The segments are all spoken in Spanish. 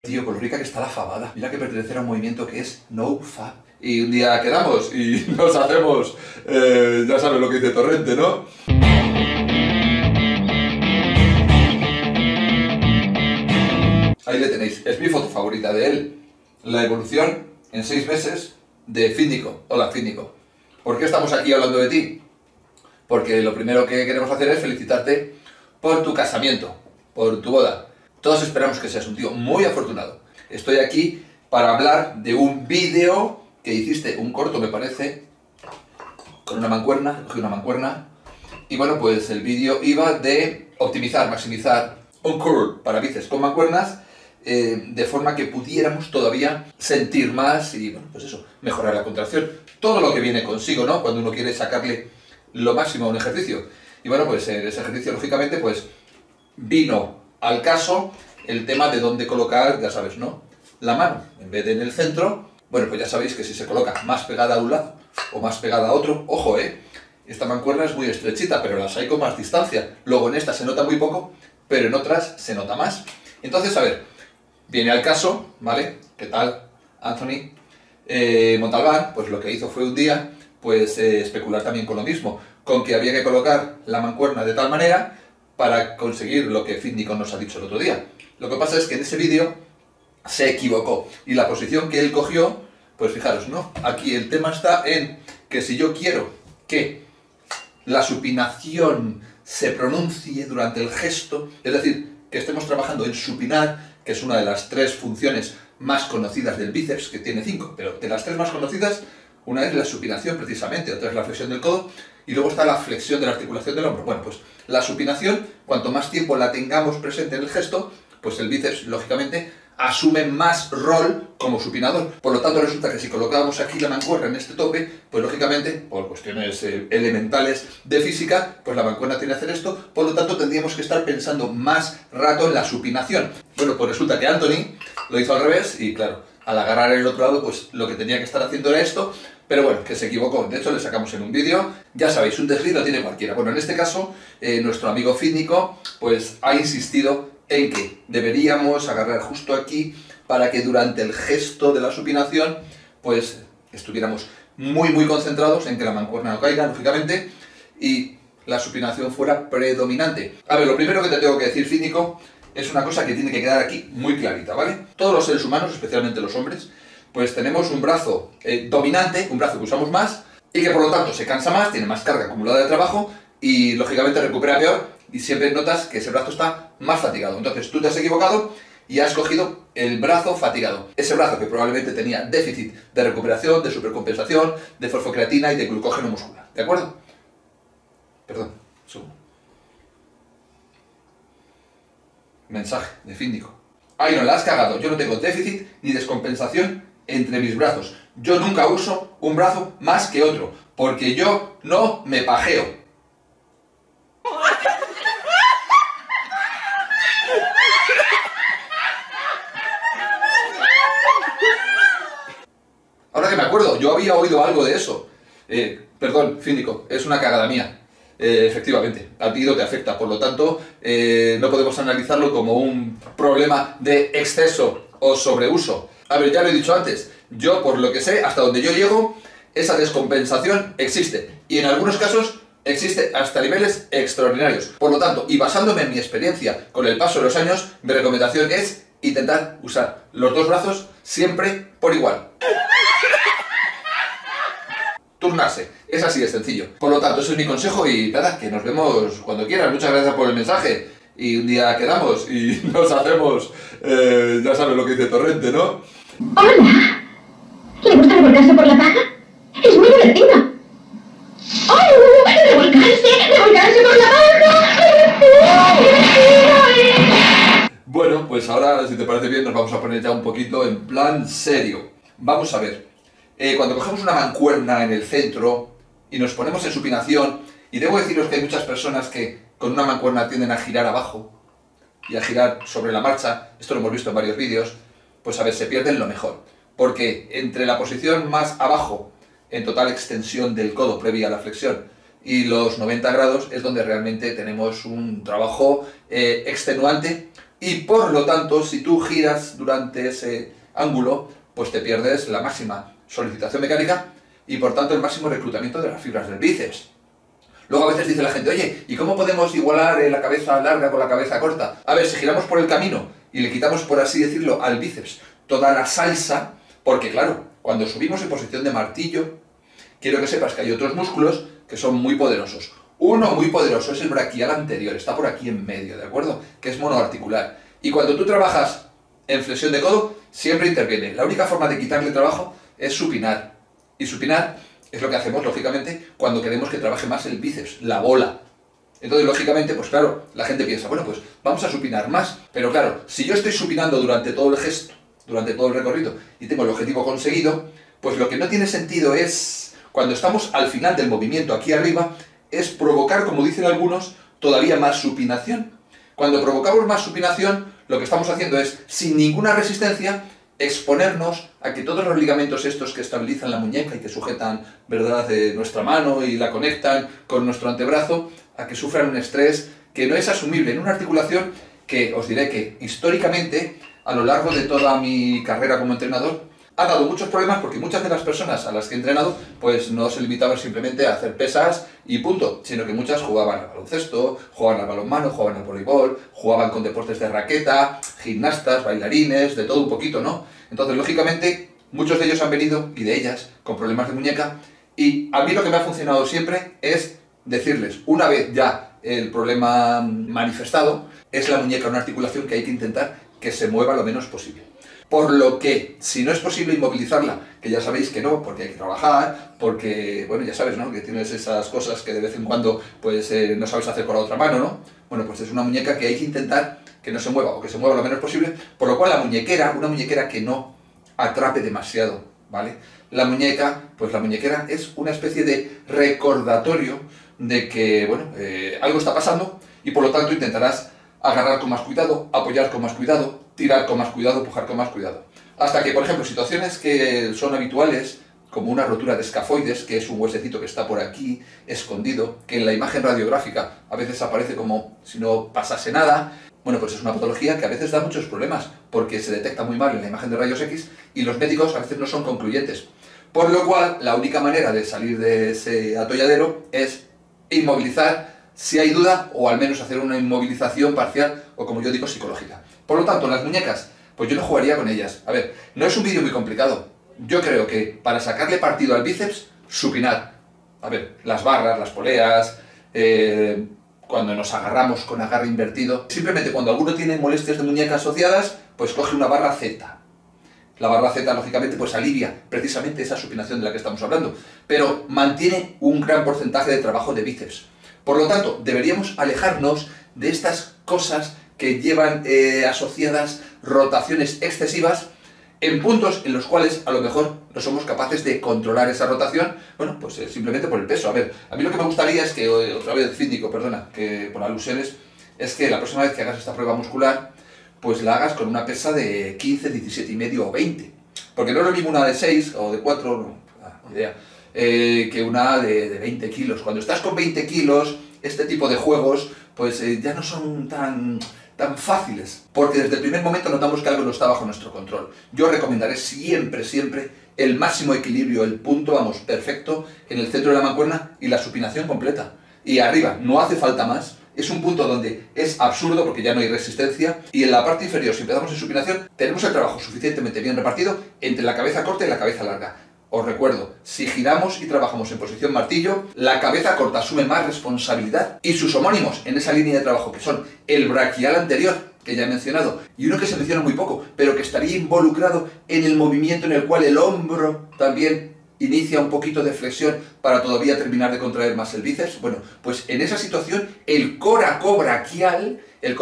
Tío, con lo rica que está la fabada. Mira que pertenecer a un movimiento que es NoFap. Y un día quedamos y nos hacemos, ya sabes lo que dice Torrente, ¿no? Ahí le tenéis. Es mi foto favorita de él. La evolución en 6 meses de Fíndico. Hola, Fíndico. ¿Por qué estamos aquí hablando de ti? Porque lo primero que queremos hacer es felicitarte por tu casamiento, por tu boda. Todos esperamos que seas un tío muy afortunado. Estoy aquí para hablar de un vídeo que hiciste, un corto me parece, con una mancuerna, cogí una mancuerna, y bueno, pues el vídeo iba de optimizar, maximizar un curl para bíceps con mancuernas, de forma que pudiéramos todavía sentir más y, bueno, pues eso, mejorar la contracción. Todo lo que viene consigo, ¿no? Cuando uno quiere sacarle lo máximo a un ejercicio. Y bueno, pues en ese ejercicio, lógicamente, pues vino al caso el tema de dónde colocar, ya sabes, ¿no? La mano, en vez de en el centro, bueno, pues ya sabéis que si se coloca más pegada a un lado o más pegada a otro, ojo, esta mancuerna es muy estrechita, pero las hay con más distancia. Luego en esta se nota muy poco, pero en otras se nota más. Entonces, a ver, viene al caso, ¿vale? ¿Qué tal, Anthony? Montalbán, pues lo que hizo fue un día, pues especular también con lo mismo, con que había que colocar la mancuerna de tal manera para conseguir lo que Fíndico nos ha dicho el otro día. Lo que pasa es que en ese vídeo se equivocó y la posición que él cogió, pues fijaros, ¿no? Aquí el tema está en que si yo quiero que la supinación se pronuncie durante el gesto, es decir, que estemos trabajando en supinar, que es una de las 3 funciones más conocidas del bíceps, que tiene 5, pero de las 3 más conocidas, una es la supinación precisamente, otra es la flexión del codo, y luego está la flexión de la articulación del hombro. Bueno, pues la supinación, cuanto más tiempo la tengamos presente en el gesto, pues el bíceps, lógicamente, asume más rol como supinador. Por lo tanto, resulta que si colocamos aquí la mancuerna en este tope, pues lógicamente, por cuestiones elementales de física, pues la mancuerna tiene que hacer esto, por lo tanto tendríamos que estar pensando más rato en la supinación. Bueno, pues resulta que Anthony lo hizo al revés y claro, al agarrar el otro lado, pues lo que tenía que estar haciendo era esto, pero bueno, que se equivocó. De hecho, le sacamos en un vídeo, ya sabéis, un desliz lo tiene cualquiera. Bueno, en este caso, nuestro amigo Fíndico, pues ha insistido en que deberíamos agarrar justo aquí para que durante el gesto de la supinación, pues estuviéramos muy concentrados en que la mancuerna no caiga, lógicamente, y la supinación fuera predominante. A ver, lo primero que te tengo que decir, Fíndico, es una cosa que tiene que quedar aquí muy clarita, ¿vale? Todos los seres humanos, especialmente los hombres, pues tenemos un brazo dominante, un brazo que usamos más, y que por lo tanto se cansa más, tiene más carga acumulada de trabajo, y lógicamente recupera peor, y siempre notas que ese brazo está más fatigado. Entonces tú te has equivocado y has cogido el brazo fatigado. Ese brazo que probablemente tenía déficit de recuperación, de supercompensación, de fosfocreatina y de glucógeno muscular. ¿De acuerdo? Perdón, un segundo. Mensaje de Fíndico. Ay, no la has cagado. Yo no tengo déficit ni descompensación entre mis brazos. Yo nunca uso un brazo más que otro, porque yo no me pajeo. Ahora que me acuerdo, yo había oído algo de eso. Perdón, Fíndico, es una cagada mía. Efectivamente, a ti no te afecta, por lo tanto, no podemos analizarlo como un problema de exceso o sobreuso. A ver, ya lo he dicho antes, yo por lo que sé, hasta donde yo llego, esa descompensación existe. Y en algunos casos existe hasta niveles extraordinarios. Por lo tanto, y basándome en mi experiencia con el paso de los años, mi recomendación es intentar usar los 2 brazos siempre por igual. Turnarse, es así de sencillo. Por lo tanto, ese es mi consejo y nada, que nos vemos cuando quieras. Muchas gracias por el mensaje y un día quedamos y nos hacemos, ya sabes lo que dice Torrente, ¿no? ¡Hola! ¿Le gusta revolcarse por la paja? ¡Es muy divertido! ¡Oh! ¡Revolcarse por la paja! ¡Divertido! Bueno, pues ahora, si te parece bien, nos vamos a poner ya un poquito en plan serio. Vamos a ver. Cuando cogemos una mancuerna en el centro y nos ponemos en supinación, y debo deciros que hay muchas personas que con una mancuerna tienden a girar abajo y a girar sobre la marcha, esto lo hemos visto en varios vídeos, pues a ver, se pierden lo mejor. Porque entre la posición más abajo, en total extensión del codo previa a la flexión, y los 90 grados es donde realmente tenemos un trabajo extenuante y por lo tanto, si tú giras durante ese ángulo, pues te pierdes la máxima solicitación mecánica y por tanto el máximo reclutamiento de las fibras del bíceps. Luego a veces dice la gente, oye, ¿y cómo podemos igualar la cabeza larga con la cabeza corta? A ver, si giramos por el camino y le quitamos, por así decirlo, al bíceps toda la salsa, porque claro, cuando subimos en posición de martillo, quiero que sepas que hay otros músculos que son muy poderosos. Uno muy poderoso es el braquial anterior, está por aquí en medio, ¿de acuerdo? Que es monoarticular. Y cuando tú trabajas en flexión de codo, siempre interviene. La única forma de quitarle trabajo es supinar. Y supinar es lo que hacemos, lógicamente, cuando queremos que trabaje más el bíceps, la bola. Entonces, lógicamente, pues claro, la gente piensa, bueno, pues vamos a supinar más. Pero claro, si yo estoy supinando durante todo el gesto, durante todo el recorrido, y tengo el objetivo conseguido, pues lo que no tiene sentido es, cuando estamos al final del movimiento aquí arriba, es provocar, como dicen algunos, todavía más supinación. Cuando provocamos más supinación, lo que estamos haciendo es, sin ninguna resistencia, exponernos a que todos los ligamentos estos que estabilizan la muñeca y que sujetan, ¿verdad?, nuestra mano y la conectan con nuestro antebrazo, a que sufran un estrés que no es asumible en una articulación que, os diré que históricamente, a lo largo de toda mi carrera como entrenador, ha dado muchos problemas porque muchas de las personas a las que he entrenado pues no se limitaban simplemente a hacer pesas y punto, sino que muchas jugaban al baloncesto, jugaban al balonmano, jugaban al voleibol, jugaban con deportes de raqueta, gimnastas, bailarines, de todo un poquito, ¿no? Entonces, lógicamente, muchos de ellos han venido, y de ellas, con problemas de muñeca, y a mí lo que me ha funcionado siempre es decirles, una vez ya el problema manifestado, es la muñeca una articulación que hay que intentar que se mueva lo menos posible. Por lo que, si no es posible inmovilizarla, que ya sabéis que no, porque hay que trabajar, porque, bueno, ya sabes, ¿no?, que tienes esas cosas que de vez en cuando, pues, no sabes hacer con la otra mano, ¿no? Bueno, pues es una muñeca que hay que intentar que no se mueva, o que se mueva lo menos posible, por lo cual la muñequera, una muñequera que no atrape demasiado, ¿vale? La muñequera es una especie de recordatorio de que, bueno, algo está pasando, y por lo tanto intentarás agarrar con más cuidado, apoyar con más cuidado, tirar con más cuidado, empujar con más cuidado. Hasta que, por ejemplo, situaciones que son habituales, como una rotura de escafoides, que es un huesecito que está por aquí, escondido, que en la imagen radiográfica a veces aparece como si no pasase nada, bueno, pues es una patología que a veces da muchos problemas, porque se detecta muy mal en la imagen de rayos X y los médicos a veces no son concluyentes. Por lo cual, la única manera de salir de ese atolladero es inmovilizar si hay duda, o al menos hacer una inmovilización parcial, o como yo digo, psicológica. Por lo tanto, las muñecas, pues yo no jugaría con ellas. A ver, no es un vídeo muy complicado. Yo creo que para sacarle partido al bíceps, supinar. A ver, las barras, las poleas, cuando nos agarramos con agarre invertido. Simplemente cuando alguno tiene molestias de muñeca asociadas, pues coge una barra Z. La barra Z, lógicamente, pues alivia precisamente esa supinación de la que estamos hablando, pero mantiene un gran porcentaje de trabajo de bíceps. Por lo tanto, deberíamos alejarnos de estas cosas que llevan asociadas rotaciones excesivas en puntos en los cuales a lo mejor no somos capaces de controlar esa rotación, bueno, pues simplemente por el peso. A ver, a mí lo que me gustaría es que, otra vez síndico, perdona, que por alusiones, es que la próxima vez que hagas esta prueba muscular, pues la hagas con una pesa de 15, 17 y medio o 20. Porque no es lo mismo una de 6 o de 4, no, ni idea, que una de 20 kilos. Cuando estás con 20 kilos, este tipo de juegos, pues ya no son tan fáciles, porque desde el primer momento notamos que algo no está bajo nuestro control. Yo recomendaré siempre, siempre el máximo equilibrio, el punto, vamos, perfecto, en el centro de la mancuerna y la supinación completa. Y arriba, no hace falta más. Es un punto donde es absurdo porque ya no hay resistencia, y en la parte inferior, si empezamos en supinación, tenemos el trabajo suficientemente bien repartido entre la cabeza corta y la cabeza larga. Os recuerdo, si giramos y trabajamos en posición martillo, la cabeza corta asume más responsabilidad, y sus homónimos en esa línea de trabajo, que son el braquial anterior, que ya he mencionado, y uno que se menciona muy poco, pero que estaría involucrado en el movimiento en el cual el hombro también inicia un poquito de flexión para todavía terminar de contraer más el bíceps. Bueno, pues en esa situación el coracobraquial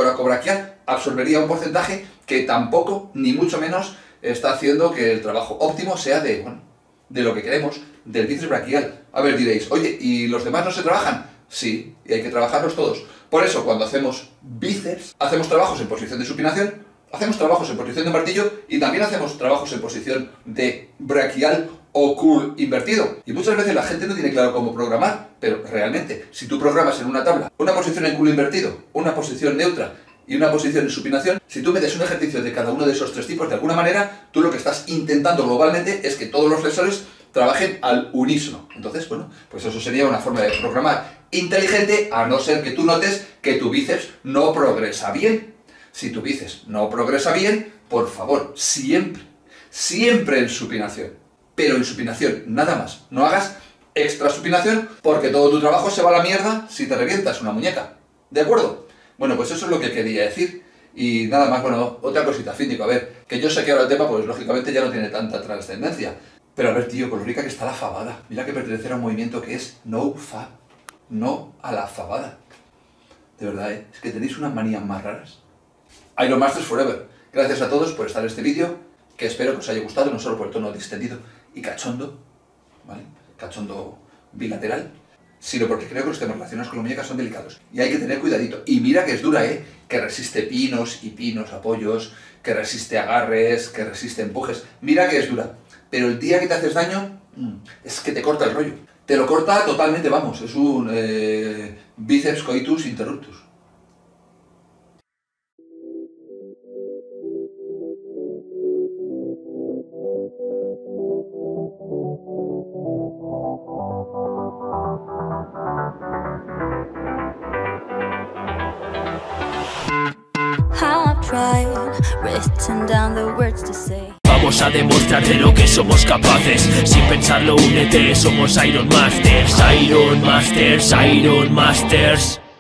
absorbería un porcentaje que tampoco, ni mucho menos, está haciendo que el trabajo óptimo sea de lo que queremos, del bíceps braquial. A ver, diréis, oye, ¿y los demás no se trabajan? Sí, y hay que trabajarlos todos. Por eso, cuando hacemos bíceps, hacemos trabajos en posición de supinación, hacemos trabajos en posición de martillo y también hacemos trabajos en posición de braquial o curl invertido. Y muchas veces la gente no tiene claro cómo programar, pero realmente, si tú programas en una tabla una posición en curl invertido, una posición neutra y una posición en supinación, si tú metes un ejercicio de cada uno de esos tres tipos, de alguna manera, tú lo que estás intentando globalmente es que todos los flexores trabajen al unísono. Entonces, bueno, pues eso sería una forma de programar inteligente, a no ser que tú notes que tu bíceps no progresa bien. Si tu bíceps no progresa bien, por favor, siempre en supinación. Pero en supinación, nada más. No hagas extra supinación porque todo tu trabajo se va a la mierda si te revientas una muñeca. ¿De acuerdo? Bueno, pues eso es lo que quería decir. Y nada más, bueno, otra cosita, Fíndico. A ver, que yo sé que ahora el tema, pues lógicamente ya no tiene tanta trascendencia. Pero a ver, tío, con lo rica que está la fabada. Mira que pertenecer a un movimiento que es no fab. No a la fabada. De verdad, ¿eh? Es que tenéis unas manías más raras. Iron Masters Forever. Gracias a todos por estar en este vídeo, que espero que os haya gustado, no solo por el tono distendido y cachondo, ¿vale? Cachondo bilateral, sino porque creo que los temas relacionados con la muñeca son delicados. Y hay que tener cuidadito. Y mira que es dura, ¿eh? Que resiste pinos y pinos, apoyos, que resiste agarres, que resiste empujes. Mira que es dura. Pero el día que te haces daño, es que te corta el rollo. Te lo corta totalmente, vamos. Es un bíceps coitus interruptus. Vamos a demostrarte lo que somos capaces. Sin pensarlo, únete, somos Iron Masters. Iron Masters, Iron Masters.